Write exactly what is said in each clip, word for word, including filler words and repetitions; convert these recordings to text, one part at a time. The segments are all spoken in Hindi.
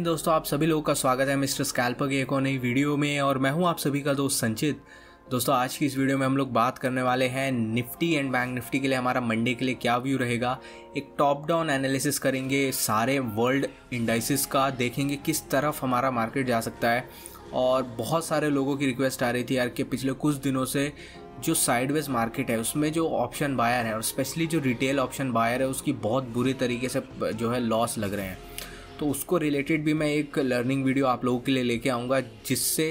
दोस्तों, आप सभी लोगों का स्वागत है मिस्टर स्कैल्पर की एक और नई वीडियो में। और मैं हूं आप सभी का दोस्त संचित। दोस्तों, आज की इस वीडियो में हम लोग बात करने वाले हैं निफ्टी एंड बैंक निफ्टी के लिए हमारा मंडे के लिए क्या व्यू रहेगा। एक टॉप डाउन एनालिसिस करेंगे सारे वर्ल्ड इंडाइसिस का, देखेंगे किस तरफ हमारा मार्केट जा सकता है। और बहुत सारे लोगों की रिक्वेस्ट आ रही थी यार कि पिछले कुछ दिनों से जो साइडवेज मार्केट है उसमें जो ऑप्शन बायर है और स्पेशली जो रिटेल ऑप्शन बायर है उसकी बहुत बुरी तरीके से जो है लॉस लग रहे हैं। तो उसको रिलेटेड भी मैं एक लर्निंग वीडियो आप लोगों के लिए लेके आऊँगा, जिससे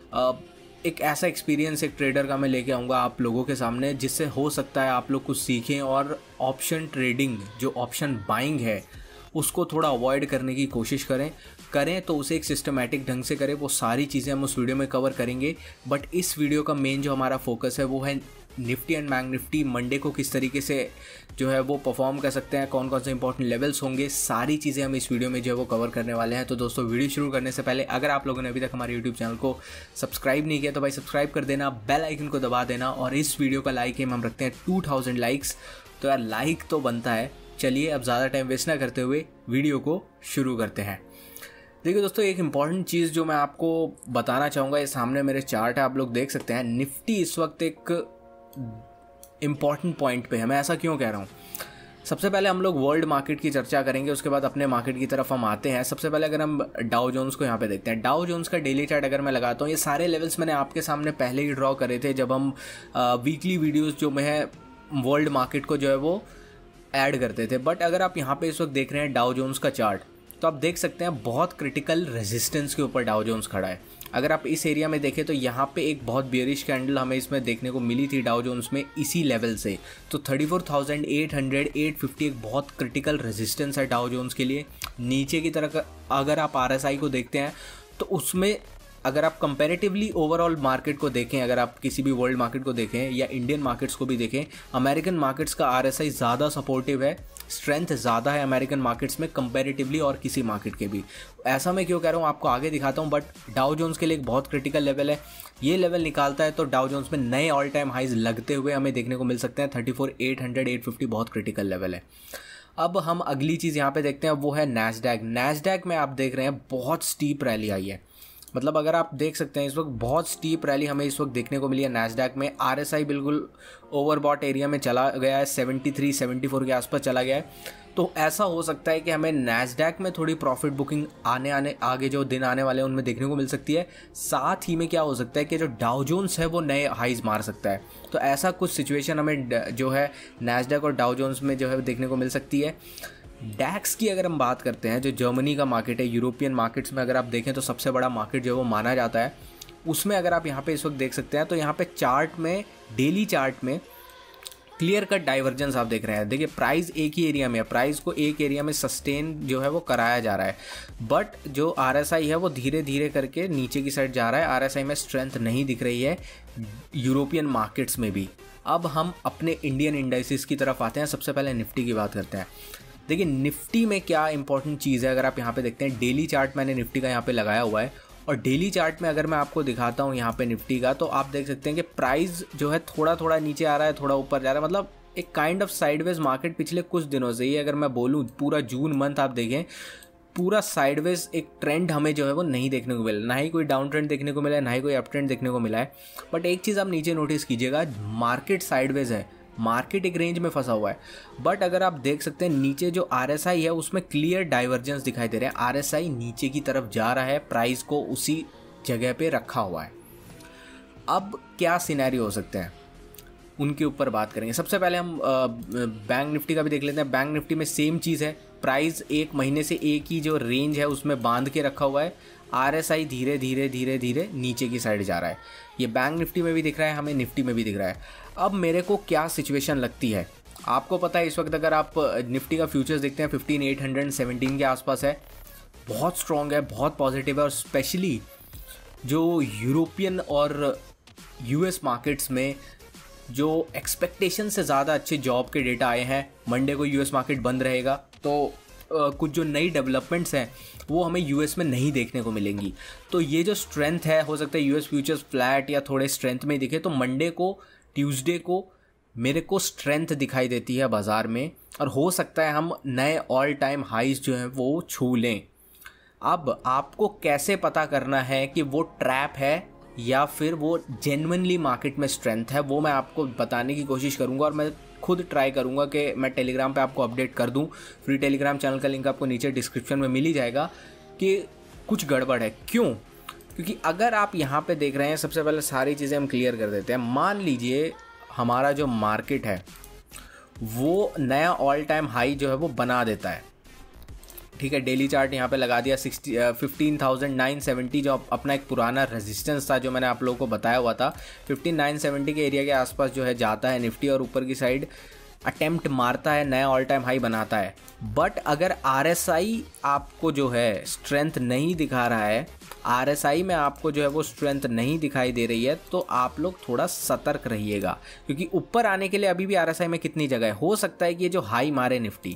एक ऐसा एक्सपीरियंस एक ट्रेडर का मैं लेके आऊँगा आप लोगों के सामने, जिससे हो सकता है आप लोग कुछ सीखें और ऑप्शन ट्रेडिंग जो ऑप्शन बाइंग है उसको थोड़ा अवॉइड करने की कोशिश करें करें तो उसे एक सिस्टमैटिक ढंग से करें। वो सारी चीज़ें हम उस वीडियो में कवर करेंगे, बट इस वीडियो का मेन जो हमारा फोकस है वो है Nifty and bank Nifty Monday को किस तरीके से जो है वो परफॉर्म कर सकते हैं, कौन कौन से इंपॉर्टेंट लेवल्स होंगे, सारी चीज़ें हम इस वीडियो में जो है वो कवर करने वाले हैं। तो दोस्तों, वीडियो शुरू करने से पहले अगर आप लोगों ने अभी तक हमारे यूट्यूब चैनल को सब्सक्राइब नहीं किया तो भाई सब्सक्राइब कर देना, बेल आइकन को दबा देना। और इस वीडियो का लाइक एम हम रखते हैं टू थाउजेंड लाइक्स, तो यार लाइक तो बनता है। चलिए अब ज़्यादा टाइम वेस्ट ना करते हुए वीडियो को शुरू करते हैं। देखिए दोस्तों, एक इम्पॉर्टेंट चीज़ जो मैं आपको बताना चाहूँगा, ये सामने मेरे चार्ट है, आप लोग देख सकते हैं। निफ्टी इस वक्त एक इम्पॉर्टेंट पॉइंट पे है। मैं ऐसा क्यों कह रहा हूँ? सबसे पहले हम लोग वर्ल्ड मार्केट की चर्चा करेंगे, उसके बाद अपने मार्केट की तरफ हम आते हैं। सबसे पहले अगर हम डाउ जोन्स को यहाँ पे देखते हैं, डाउ जोन्स का डेली चार्ट अगर मैं लगाता हूँ, ये सारे लेवल्स मैंने आपके सामने पहले ही ड्रॉ करे थे जब हम वीकली वीडियोज़ जो मैं वर्ल्ड मार्केट को जो है वो ऐड करते थे। बट अगर आप यहाँ पे इस वक्त देख रहे हैं डाउ जोन्स का चार्ट, तो आप देख सकते हैं बहुत क्रिटिकल रेजिस्टेंस के ऊपर डाउ जोन्स खड़ा है। अगर आप इस एरिया में देखें तो यहाँ पे एक बहुत बियरिश कैंडल हमें इसमें देखने को मिली थी डाउ जोन्स में इसी लेवल से। तो thirty four thousand eight hundred eight fifty एक बहुत क्रिटिकल रेजिस्टेंस है डाउ जोन्स के लिए। नीचे की तरफ अगर आप आर एस आई को देखते हैं तो उसमें अगर आप कंपैरेटिवली ओवरऑल मार्केट को देखें, अगर आप किसी भी वर्ल्ड मार्केट को देखें या इंडियन मार्केट्स को भी देखें, अमेरिकन मार्केट्स का आरएसआई ज़्यादा सपोर्टिव है, स्ट्रेंथ ज़्यादा है अमेरिकन मार्केट्स में कंपैरेटिवली और किसी मार्केट के भी। ऐसा मैं क्यों कह रहा हूँ आपको आगे दिखाता हूँ। बट डाउ जोन्स के लिए एक बहुत क्रिटिकल लेवल है, ये लेवल निकालता है तो डाउ जोन्स में नए ऑल टाइम हाइज लगते हुए हमें देखने को मिल सकते हैं। Thirty four eight hundred eight fifty बहुत क्रिटिकल लेवल है। अब हम अगली चीज़ यहाँ पे देखते हैं, वो है नैस्डैक। नैस्डैक में आप देख रहे हैं बहुत स्टीप रैली आई है। मतलब अगर आप देख सकते हैं इस वक्त बहुत स्टीप रैली हमें इस वक्त देखने को मिली है नैस्डैक में। आरएसआई बिल्कुल ओवरबॉट एरिया में चला गया है, सेवेंटी थ्री सेवेंटी फोर के आसपास चला गया है। तो ऐसा हो सकता है कि हमें नैस्डैक में थोड़ी प्रॉफिट बुकिंग आने आने आगे जो दिन आने वाले हैं उनमें देखने को मिल सकती है। साथ ही में क्या हो सकता है कि जो डाउ जोन्स है वो नए हाइज मार सकता है। तो ऐसा कुछ सिचुएशन हमें जो है नैस्डैक और डाउ जोन्स में जो है देखने को मिल सकती है। डैक्स की अगर हम बात करते हैं, जो जर्मनी का मार्केट है, यूरोपियन मार्केट्स में अगर आप देखें तो सबसे बड़ा मार्केट जो है वो माना जाता है। उसमें अगर आप यहाँ पे इस वक्त देख सकते हैं तो यहाँ पे चार्ट में, डेली चार्ट में क्लियर कट डाइवर्जेंस आप देख रहे हैं। देखिए प्राइस एक ही एरिया में है, प्राइस को एक एरिया में सस्टेन जो है वो कराया जा रहा है, बट जो आरएसआई है वो धीरे धीरे करके नीचे की साइड जा रहा है। आरएसआई में स्ट्रेंथ नहीं दिख रही है यूरोपियन मार्केट्स में भी। अब हम अपने इंडियन इंडाइसिस की तरफ आते हैं। सबसे पहले निफ्टी की बात करते हैं। देखिए निफ्टी में क्या इंपॉर्टेंट चीज़ है, अगर आप यहाँ पे देखते हैं डेली चार्ट मैंने निफ्टी का यहाँ पे लगाया हुआ है, और डेली चार्ट में अगर मैं आपको दिखाता हूँ यहाँ पे निफ्टी का, तो आप देख सकते हैं कि प्राइस जो है थोड़ा थोड़ा नीचे आ रहा है, थोड़ा ऊपर जा रहा है। मतलब एक काइंड ऑफ साइडवेज मार्केट पिछले कुछ दिनों से ही, अगर मैं बोलूँ पूरा जून मंथ आप देखें, पूरा साइडवेज एक ट्रेंड हमें जो है वो नहीं देखने को मिला। ना ही कोई डाउन ट्रेंड देखने को मिला है, ना ही कोई अप ट्रेंड देखने को मिला है। बट एक चीज़ आप नीचे नोटिस कीजिएगा, मार्केट साइडवेज है, मार्केट एक रेंज में फंसा हुआ है। बट अगर आप देख सकते हैं नीचे जो आरएसआई है उसमें क्लियर डाइवर्जेंस दिखाई दे रहे हैं। आरएसआई नीचे की तरफ जा रहा है, प्राइस को उसी जगह पे रखा हुआ है। अब क्या सिनेरियो हो सकते हैं उनके ऊपर बात करेंगे। सबसे पहले हम बैंक निफ्टी का भी देख लेते हैं। बैंक निफ्टी में सेम चीज़ है, प्राइस एक महीने से एक ही जो रेंज है उसमें बांध के रखा हुआ है। आरएसआई धीरे धीरे धीरे धीरे नीचे की साइड जा रहा है। ये बैंक निफ्टी में भी दिख रहा है, हमें निफ्टी में भी दिख रहा है। अब मेरे को क्या सिचुएशन लगती है, आपको पता है इस वक्त अगर आप निफ्टी का फ्यूचर्स देखते हैं फिफ्टीन एट हंड्रेड सेवनटीन के आसपास है, बहुत स्ट्रॉन्ग है, बहुत पॉजिटिव है। और स्पेशली जो यूरोपियन और यूएस मार्केट्स में जो एक्सपेक्टेशन से ज़्यादा अच्छे जॉब के डेटा आए हैं, मंडे को यूएस मार्केट बंद रहेगा, तो Uh, कुछ जो नई डेवलपमेंट्स हैं वो हमें यूएस में नहीं देखने को मिलेंगी। तो ये जो स्ट्रेंथ है, हो सकता है यूएस फ्यूचर्स फ्लैट या थोड़े स्ट्रेंथ में दिखे, तो मंडे को ट्यूसडे को मेरे को स्ट्रेंथ दिखाई देती है बाज़ार में, और हो सकता है हम नए ऑल टाइम हाइज जो हैं वो छू लें। अब आपको कैसे पता करना है कि वो ट्रैप है या फिर वो जेन्युइनली मार्केट में स्ट्रेंथ है, वो मैं आपको बताने की कोशिश करूँगा और मैं खुद ट्राई करूँगा कि मैं टेलीग्राम पे आपको अपडेट कर दूँ। फ्री टेलीग्राम चैनल का लिंक आपको नीचे डिस्क्रिप्शन में मिल ही जाएगा कि कुछ गड़बड़ है। क्यों? क्योंकि अगर आप यहाँ पे देख रहे हैं, सबसे पहले सारी चीज़ें हम क्लियर कर देते हैं। मान लीजिए हमारा जो मार्केट है वो नया ऑल टाइम हाई जो है वो बना देता है, ठीक है। डेली चार्ट यहाँ पे लगा दिया sixty fifteen thousand nine seventy, जो अपना एक पुराना रेजिस्टेंस था जो मैंने आप लोगों को बताया हुआ था। फिफ्टीन नाइन सेवेंटी के एरिया के आसपास जो है जाता है निफ्टी और ऊपर की साइड अटेम्प्ट मारता है, नया ऑल टाइम हाई बनाता है। बट अगर आरएसआई आपको जो है स्ट्रेंथ नहीं दिखा रहा है, आरएसआई में आपको जो है वो स्ट्रेंथ नहीं दिखाई दे रही है, तो आप लोग थोड़ा सतर्क रहिएगा, क्योंकि ऊपर आने के लिए अभी भी आरएसआई में कितनी जगह है। हो सकता है कि ये जो हाई मारे निफ्टी,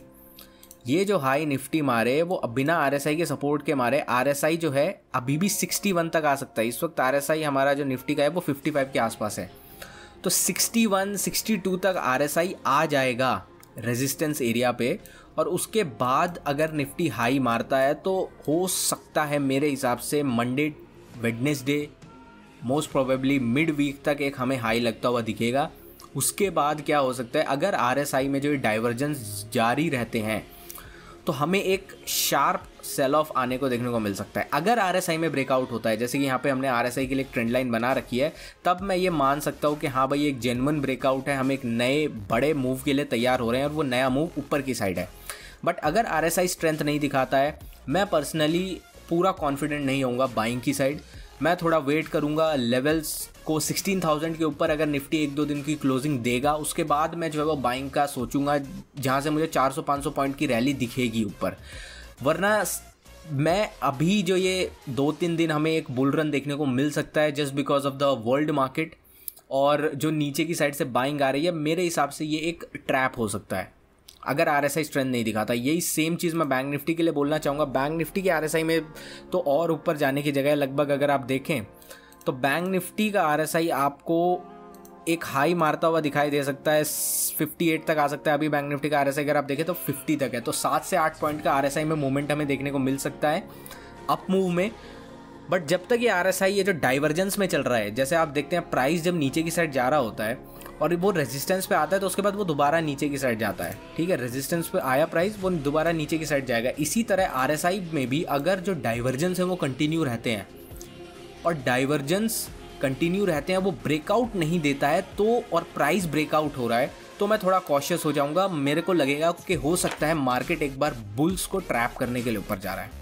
ये जो हाई निफ्टी मारे वो बिना आरएसआई के सपोर्ट के मारे, आरएसआई जो है अभी भी सिक्सटी वन तक आ सकता है। इस वक्त आरएसआई हमारा जो निफ्टी का है वो फिफ्टी फाइव के आसपास है, तो सिक्सटी वन सिक्सटी टू तक आरएसआई आ जाएगा रेजिस्टेंस एरिया पे। और उसके बाद अगर निफ्टी हाई मारता है तो हो सकता है मेरे हिसाब से Monday Wednesday most probably mid week तक एक हमें हाई लगता हुआ दिखेगा। उसके बाद क्या हो सकता है, अगर आरएसआई में जो डाइवर्जेंस जारी रहते हैं तो हमें एक शार्प सेल ऑफ आने को देखने को मिल सकता है। अगर आरएसआई में ब्रेकआउट होता है, जैसे कि यहाँ पे हमने आरएसआई के लिए एक ट्रेंड लाइन बना रखी है, तब मैं ये मान सकता हूँ कि हाँ भाई एक जेन्युइन ब्रेकआउट है, हम एक नए बड़े मूव के लिए तैयार हो रहे हैं और वो नया मूव ऊपर की साइड है। बट अगर आरएसआई स्ट्रेंथ नहीं दिखाता है, मैं पर्सनली पूरा कॉन्फिडेंट नहीं होऊंगा बाइंग की साइड। मैं थोड़ा वेट करूंगा लेवल्स को, सिक्सटीन थाउजेंड के ऊपर अगर निफ्टी एक दो दिन की क्लोजिंग देगा, उसके बाद मैं जो है वो बाइंग का सोचूंगा, जहां से मुझे चार सौ पाँच सौ पॉइंट की रैली दिखेगी ऊपर। वरना मैं अभी जो ये दो तीन दिन हमें एक बुल रन देखने को मिल सकता है just because of the world market, और जो नीचे की साइड से बाइंग आ रही है, मेरे हिसाब से ये एक ट्रैप हो सकता है अगर आरएसआई स्ट्रेंथ नहीं दिखाता। यही सेम चीज़ मैं बैंक निफ्टी के लिए बोलना चाहूँगा। बैंक निफ्टी के आरएसआई में तो और ऊपर जाने की जगह लगभग अगर आप देखें तो बैंक निफ्टी का आरएसआई आपको एक हाई मारता हुआ दिखाई दे सकता है, अट्ठावन तक आ सकता है। अभी बैंक निफ्टी का आरएसआई अगर आप देखें तो पचास तक है, तो सात से आठ पॉइंट का आरएसआई में मूवमेंट हमें देखने को मिल सकता है अप मूव में। बट जब तक ये आरएसआई ये जो डाइवर्जेंस में चल रहा है, जैसे आप देखते हैं प्राइस जब नीचे की साइड जा रहा होता है और वो रेजिस्टेंस पे आता है तो उसके बाद वो दोबारा नीचे की साइड जाता है, ठीक है। रेजिस्टेंस पे आया प्राइस, वो दोबारा नीचे की साइड जाएगा। इसी तरह आरएसआई में भी अगर जो डाइवर्जेंस है वो कंटिन्यू रहते हैं और डाइवर्जेंस कंटिन्यू रहते हैं, वो ब्रेकआउट नहीं देता है तो, और प्राइस ब्रेकआउट हो रहा है, तो मैं थोड़ा कॉशियस हो जाऊंगा। मेरे को लगेगा कि हो सकता है मार्केट एक बार बुल्स को ट्रैप करने के लिए ऊपर जा रहा है।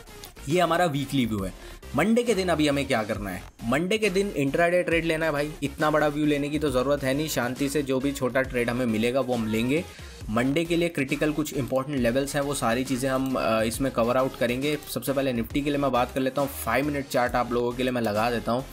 ये हमारा वीकली व्यू है। मंडे के दिन अभी हमें क्या करना है, मंडे के दिन इंट्राडे ट्रेड लेना है भाई। इतना बड़ा व्यू लेने की तो ज़रूरत है नहीं, शांति से जो भी छोटा ट्रेड हमें मिलेगा वो हम लेंगे। मंडे के लिए क्रिटिकल कुछ इंपॉर्टेंट लेवल्स हैं, वो सारी चीज़ें हम इसमें कवर आउट करेंगे। सबसे पहले निफ्टी के लिए मैं बात कर लेता हूँ। फाइव मिनट चार्ट आप लोगों के लिए मैं लगा देता हूँ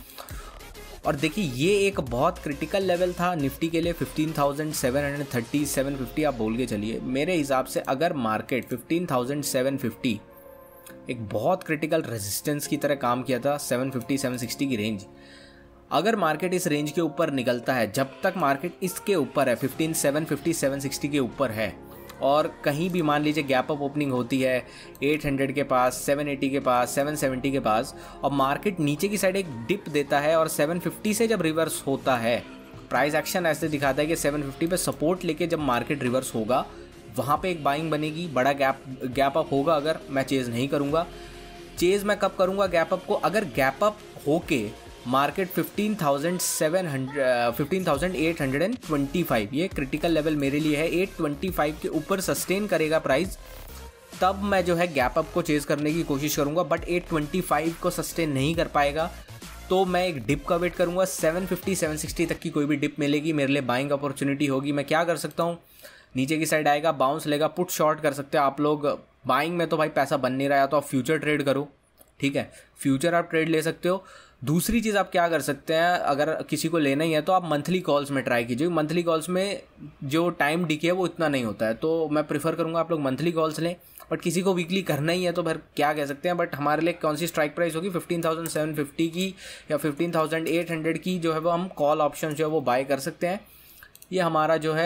और देखिए ये एक बहुत क्रिटिकल लेवल था निफ्टी के लिए, fifteen thousand seven hundred thirty seven fifty आप बोल के चलिए। मेरे हिसाब से अगर market fifteen thousand seven fifty एक बहुत क्रिटिकल रेजिस्टेंस की तरह काम किया था, सेवन फिफ्टी सेवन सिक्सटी की रेंज, अगर मार्केट इस रेंज के ऊपर निकलता है, जब तक मार्केट इसके ऊपर है fifteen seven fifty seven sixty के ऊपर है, और कहीं भी मान लीजिए गैप अप ओपनिंग होती है एट हंड्रेड के पास, सेवन एटी के पास, सेवन सेवेंटी के पास, और मार्केट नीचे की साइड एक डिप देता है और सेवन फिफ्टी से जब रिवर्स होता है, प्राइस एक्शन ऐसे दिखाता है कि सेवन फिफ्टी पे सपोर्ट लेके जब मार्केट रिवर्स होगा वहाँ पे एक बाइंग बनेगी, बड़ा गैप गैप अप होगा। अगर मैं चेज़ नहीं करूँगा, चेज़ मैं कब करूँगा गैप अप को, अगर गैप अप होके market fifteen thousand seven hundred fifteen thousand eight hundred and twenty five, ये क्रिटिकल लेवल मेरे लिए है, एट ट्वेंटी फाइव के ऊपर सस्टेन करेगा प्राइस, तब मैं जो है गैप अप को चेज़ करने की कोशिश करूँगा। बट एट ट्वेंटी फाइव को सस्टेन नहीं कर पाएगा तो मैं एक डिप का वेट करूँगा। सेवन फिफ्टी सेवन सिक्सटी तक की कोई भी डिप मिलेगी, मेरे लिए बाइंग अपॉर्चुनिटी होगी। मैं क्या कर सकता हूँ, नीचे की साइड आएगा, बाउंस लेगा, पुट शॉर्ट कर सकते हैं आप लोग। बाइंग में तो भाई पैसा बन नहीं रहा है तो आप फ्यूचर ट्रेड करो, ठीक है, फ्यूचर आप ट्रेड ले सकते हो। दूसरी चीज़ आप क्या कर सकते हैं, अगर किसी को लेना ही है तो आप मंथली कॉल्स में ट्राई कीजिए। मंथली कॉल्स में जो टाइम डिके है वो इतना नहीं होता है, तो मैं प्रीफर करूँगा आप लोग मंथली कॉल्स लें। बट किसी को वीकली करना ही है तो फिर क्या कह सकते हैं। बट हमारे लिए कौन सी स्ट्राइक प्राइस होगी, फिफ्टीन थाउजेंड सेवन फिफ्टी की या फिफ्टीन थाउजेंड एट हंड्रेड की जो है वो हम कॉल ऑप्शन जो है वो बाय कर सकते हैं। ये हमारा जो है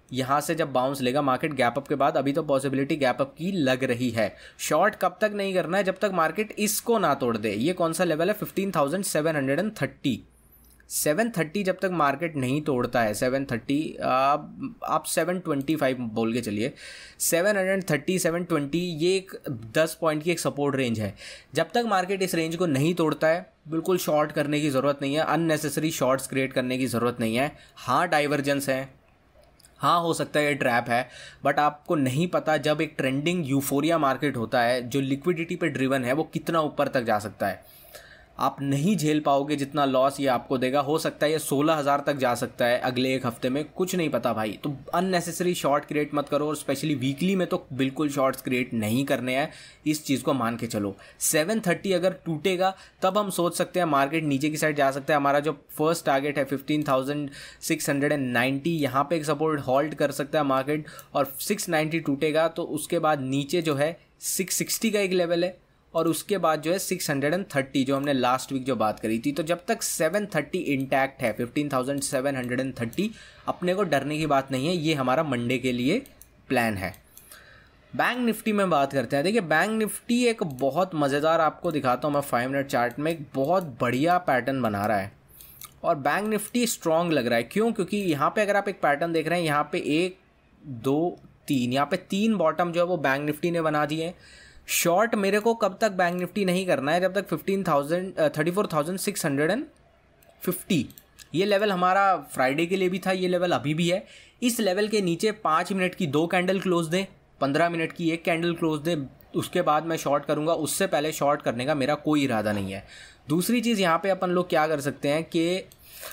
यहाँ से जब बाउंस लेगा मार्केट गैप अप के बाद, अभी तो पॉसिबिलिटी गैप अप की लग रही है। शॉर्ट कब तक नहीं करना है? जब तक मार्केट इसको ना तोड़ दे। ये कौन सा लेवल है? Fifteen thousand seven hundred thirty. Seven thirty जब तक मार्केट नहीं तोड़ता है, सेवन थर्टी आप आप सेवन ट्वेंटी फाइव बोल के चलिए, सेवन थर्टी सेवन ट्वेंटी ये एक दस पॉइंट की एक सपोर्ट रेंज है। जब तक मार्केट इस रेंज को नहीं तोड़ता है बिल्कुल शॉर्ट करने की ज़रूरत नहीं है, अननेसेसरी शॉर्ट्स क्रिएट करने की ज़रूरत नहीं है। हाँ डाइवर्जेंस है, हाँ हो सकता है ये ट्रैप है, बट आपको नहीं पता जब एक ट्रेंडिंग यूफोरिया मार्केट होता है जो लिक्विडिटी पे ड्रिवन है वो कितना ऊपर तक जा सकता है। आप नहीं झेल पाओगे जितना लॉस ये आपको देगा। हो सकता है ये सोलह हज़ार तक जा सकता है अगले एक हफ्ते में, कुछ नहीं पता भाई। तो अननेसेसरी शॉर्ट क्रिएट मत करो, और स्पेशली वीकली में तो बिल्कुल शॉर्ट्स क्रिएट नहीं करने हैं। इस चीज़ को मान के चलो। सेवन थर्टी अगर टूटेगा तब हम सोच सकते हैं मार्केट नीचे की साइड जा सकता है। हमारा जो फर्स्ट टारगेट है fifteen thousand six hundred and ninety, यहाँ पे एक सपोर्ट होल्ड कर सकता है मार्केट, और सिक्स नाइन्टी टूटेगा तो उसके बाद नीचे जो है सिक्स सिक्सटी का एक लेवल है, और उसके बाद जो है सिक्स हंड्रेड थर्टी जो हमने लास्ट वीक जो बात करी थी। तो जब तक सेवन थर्टी इंटैक्ट है, fifteen thousand seven hundred thirty, अपने को डरने की बात नहीं है। ये हमारा मंडे के लिए प्लान है। बैंक निफ्टी में बात करते हैं। देखिए बैंक निफ्टी एक बहुत मज़ेदार, आपको दिखाता हूँ मैं फाइव मिनट चार्ट में, एक बहुत बढ़िया पैटर्न बना रहा है और बैंक निफ्टी स्ट्रॉन्ग लग रहा है। क्यों? क्योंकि यहाँ पे अगर आप एक पैटर्न देख रहे हैं, यहाँ पे एक दो तीन, यहाँ पे तीन बॉटम जो है वो बैंक निफ्टी ने बना दिए हैं। शॉर्ट मेरे को कब तक बैंक निफ्टी नहीं करना है? जब तक fifteen thousand thirty four thousand six hundred and fifty, ये लेवल हमारा फ्राइडे के लिए भी था, ये लेवल अभी भी है। इस लेवल के नीचे पाँच मिनट की दो कैंडल क्लोज दें, पंद्रह मिनट की एक कैंडल क्लोज दें, उसके बाद मैं शॉर्ट करूंगा। उससे पहले शॉर्ट करने का मेरा कोई इरादा नहीं है। दूसरी चीज़ यहाँ पे अपन लोग क्या कर सकते हैं कि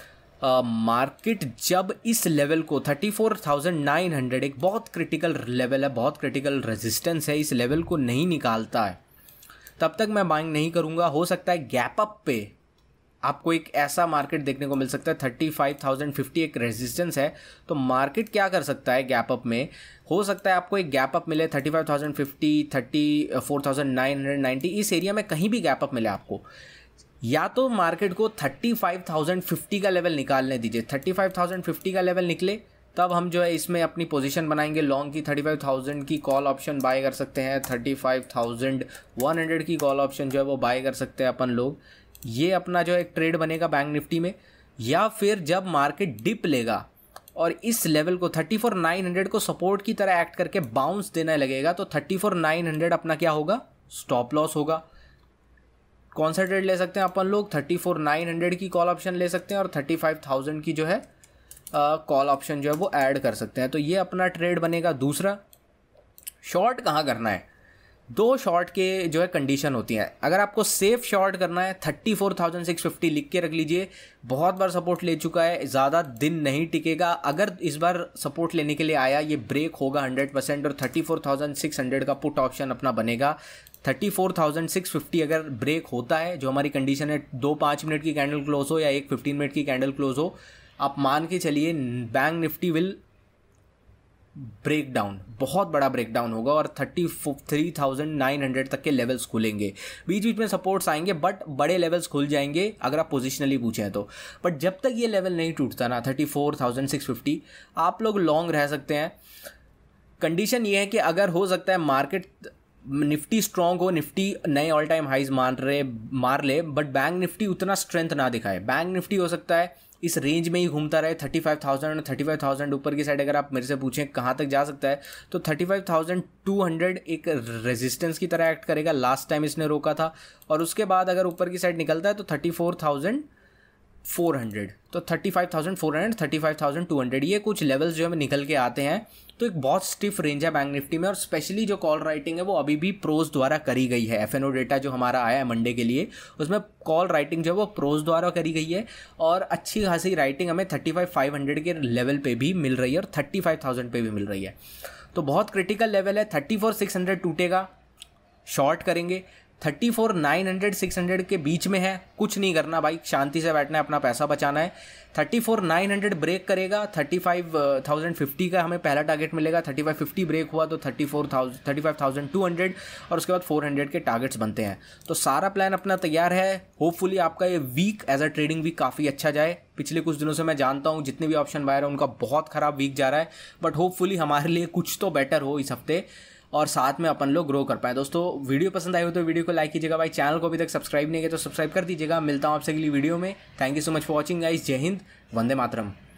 मार्केट uh, जब इस लेवल को thirty four thousand nine hundred, एक बहुत क्रिटिकल लेवल है, बहुत क्रिटिकल रेजिस्टेंस है, इस लेवल को नहीं निकालता है तब तक मैं बाइंग नहीं करूंगा। हो सकता है गैप अप पे आपको एक ऐसा मार्केट देखने को मिल सकता है, थर्टी फाइव थाउजेंड फिफ्टी एक रेजिस्टेंस है। तो मार्केट क्या कर सकता है गैप अप में? हो सकता है आपको एक गैप अप मिले thirty five thousand fifty, thirty four thousand nine hundred ninety, इस एरिया में कहीं भी गैप अप मिले आपको। या तो मार्केट को थर्टी फाइव थाउजेंड फिफ्टी का लेवल निकालने दीजिए, थर्टी फाइव थाउजेंड फिफ्टी का लेवल निकले तब हम जो है इसमें अपनी पोजीशन बनाएंगे लॉन्ग की। थर्टी फाइव थाउजेंड की कॉल ऑप्शन बाय कर सकते हैं, thirty five thousand one hundred की कॉल ऑप्शन जो है वो बाय कर सकते हैं अपन लोग। ये अपना जो एक ट्रेड बनेगा बैंक निफ्टी में। या फिर जब मार्केट डिप लेगा और इस लेवल को थर्टी फोर नाइन हंड्रेड को सपोर्ट की तरह एक्ट करके बाउंस देने लगेगा, तो थर्टी फोर नाइन हंड्रेड अपना क्या होगा? स्टॉप लॉस होगा। कौन सा ट्रेड ले सकते हैं अपन लोग? थर्टी फोर नाइन हंड्रेड की कॉल ऑप्शन ले सकते हैं और थर्टी फाइव थाउजेंड की जो है कॉल ऑप्शन जो है वो ऐड कर सकते हैं। तो ये अपना ट्रेड बनेगा। दूसरा, शॉर्ट कहाँ करना है? दो शॉर्ट के जो है कंडीशन होती हैं। अगर आपको सेफ शॉर्ट करना है, thirty four thousand six fifty लिख के रख लीजिए। बहुत बार सपोर्ट ले चुका है, ज़्यादा दिन नहीं टिकेगा। अगर इस बार सपोर्ट लेने के लिए आया, ये ब्रेक होगा हंड्रेड परसेंट और thirty four thousand six hundred का पुट ऑप्शन अपना बनेगा। Thirty four thousand six fifty अगर ब्रेक होता है, जो हमारी कंडीशन है, दो पाँच मिनट की कैंडल क्लोज हो या एक फिफ्टीन मिनट की कैंडल क्लोज हो, आप मान के चलिए bank Nifty will break down, बहुत बड़ा ब्रेक डाउन होगा और thirty three thousand nine hundred तक के लेवल्स खुलेंगे। बीच बीच में सपोर्ट्स आएंगे बट बड़े लेवल्स खुल जाएंगे अगर आप पोजिशनली पूछें तो। बट जब तक ये लेवल नहीं टूटता ना, thirty four thousand six fifty, आप लोग लॉन्ग रह सकते हैं। कंडीशन ये है कि अगर हो सकता है मार्केट निफ्टी स्ट्रॉन्ग हो, निफ्टी नए ऑल टाइम हाइज मान रहे मार ले, बट बैंक निफ्टी उतना स्ट्रेंथ ना दिखाए। बैंक निफ्टी हो सकता है इस रेंज में ही घूमता रहे, thirty five thousand thirty five thousand ऊपर की साइड। अगर आप मेरे से पूछें कहाँ तक जा सकता है, तो thirty five thousand two hundred एक रेजिस्टेंस की तरह एक्ट करेगा। लास्ट टाइम इसने रोका था। और उसके बाद अगर ऊपर की साइड निकलता है तो thirty four thousand four hundred, तो thirty five thousand four hundred, thirty five thousand two hundred, ये कुछ लेवल्स जो है निकल के आते हैं। तो एक बहुत स्टिफ रेंज है बैंक निफ्टी में। और स्पेशली जो कॉल राइटिंग है वो अभी भी प्रोज द्वारा करी गई है। एफएनओ डेटा जो हमारा आया है मंडे के लिए, उसमें कॉल राइटिंग जो है वो प्रोज द्वारा करी गई है और अच्छी खासी राइटिंग हमें थर्टी फाइव फाइव हंड्रेड के लेवल पे भी मिल रही है और थर्टी फाइव थाउजेंड पे भी मिल रही है। तो बहुत क्रिटिकल लेवल है। थर्टी फोर सिक्स हंड्रेड टूटेगा, शॉर्ट करेंगे। Thirty four nine hundred six hundred के बीच में है, कुछ नहीं करना भाई, शांति से बैठना है, अपना पैसा बचाना है। Thirty four nine hundred break करेगा, थर्टी फाइव थाउजेंड फिफ्टी का हमें पहला टारगेट मिलेगा। थर्टी फाइव फिफ्टी ब्रेक हुआ तो thirty four thousand thirty five thousand two hundred और उसके बाद फोर हंड्रेड के टारगेट्स बनते हैं। तो सारा प्लान अपना तैयार है। होपफुली आपका ये week as a trading week काफ़ी अच्छा जाए। पिछले कुछ दिनों से मैं जानता हूँ जितने भी ऑप्शन बायर हैं उनका बहुत ख़राब वीक जा रहा है, बट होपफुली हमारे लिए कुछ तो बेटर हो इस हफ्ते और साथ में अपन लोग ग्रो कर पाए। दोस्तों वीडियो पसंद आई हो तो वीडियो को लाइक कीजिएगा भाई, चैनल को अभी तक सब्सक्राइब नहीं किया तो सब्सक्राइब कर दीजिएगा। मिलता हूँ आपसे अगली वीडियो में। Thank you so much for watching guys. जय हिंद, वंदे मातरम।